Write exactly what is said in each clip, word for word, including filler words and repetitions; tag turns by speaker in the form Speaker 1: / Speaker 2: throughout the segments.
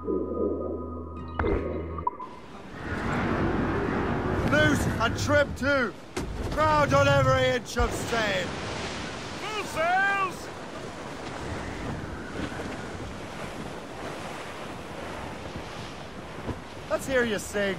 Speaker 1: Loose and trim too. Crowd on every inch of sail.
Speaker 2: Full sails!
Speaker 1: Let's hear you sing.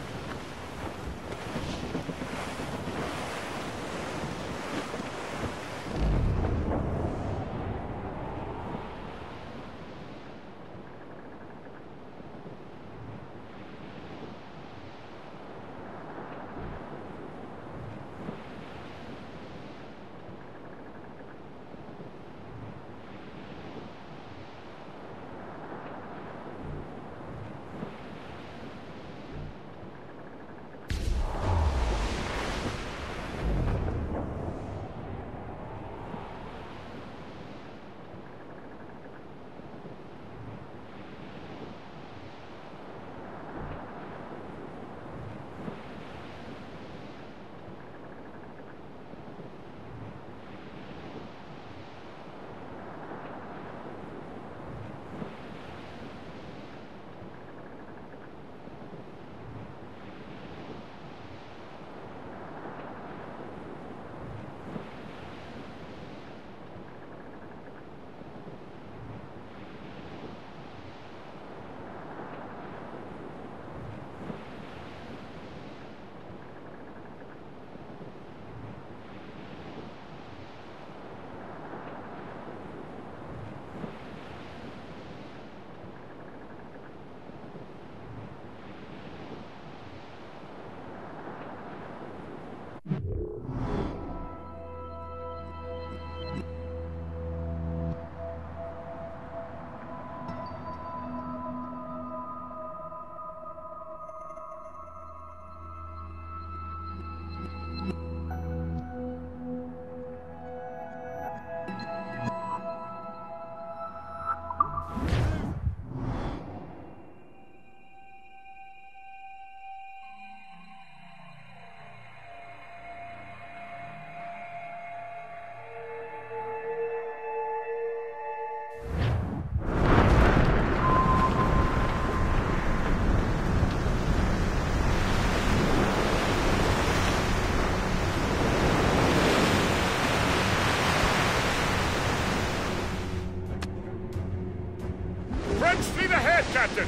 Speaker 2: Captain!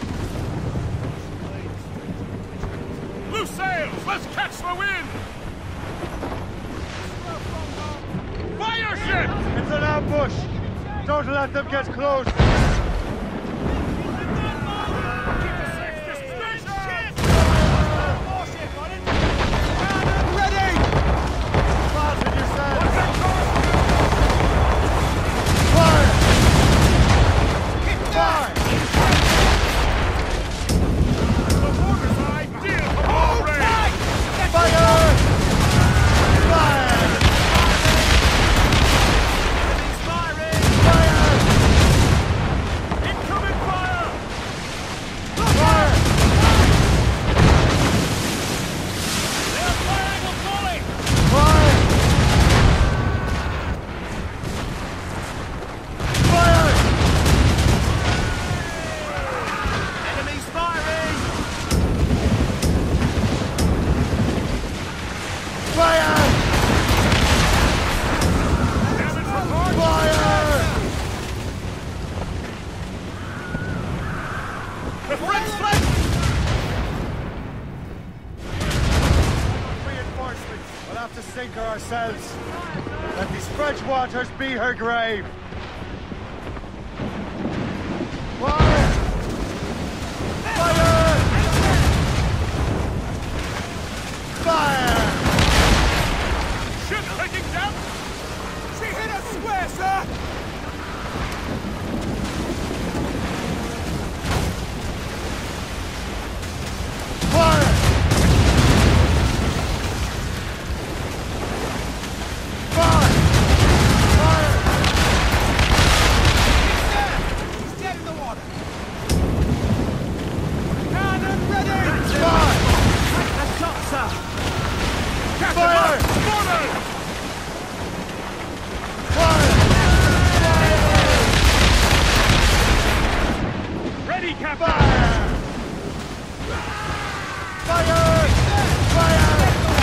Speaker 2: Loose sails! Let's catch the wind! Fire ship!
Speaker 1: It's an ambush! Don't let them get close! Ourselves. Let these French waters be her grave. Fire! Fire! Fire!
Speaker 2: Ship taking down!
Speaker 3: She hit us square, sir!
Speaker 1: Fire! Fire! Fire!
Speaker 2: Captain!
Speaker 1: Fire! Fire! Fire!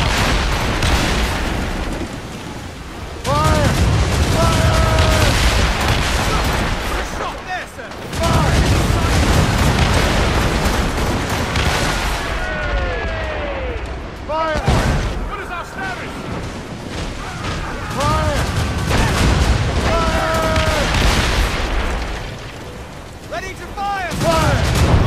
Speaker 1: Fire! Fire!
Speaker 3: Shot there, sir!
Speaker 1: Fire! Fire!
Speaker 2: What is our status?
Speaker 1: Fire! Fire!
Speaker 3: Ready to fire!
Speaker 1: Fire!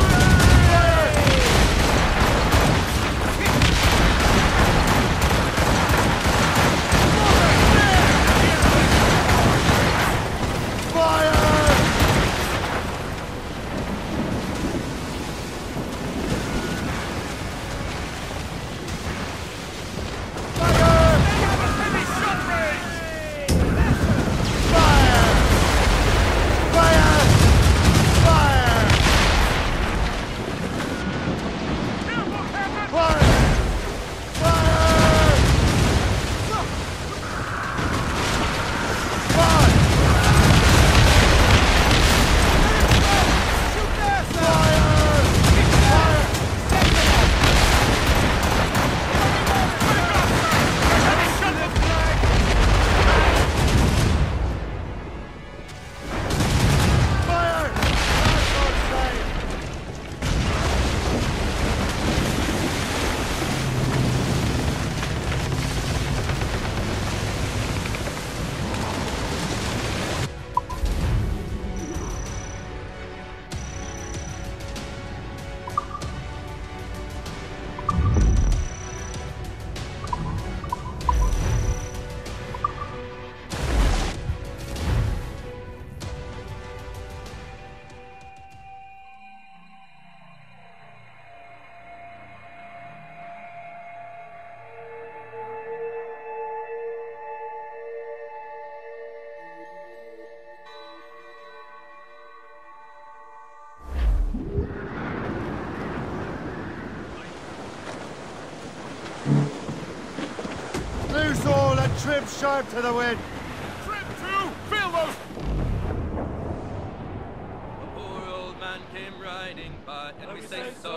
Speaker 1: Loose all and trim sharp to the wind.
Speaker 2: Trim to! Fill those!
Speaker 4: A poor old man came riding by, and we say so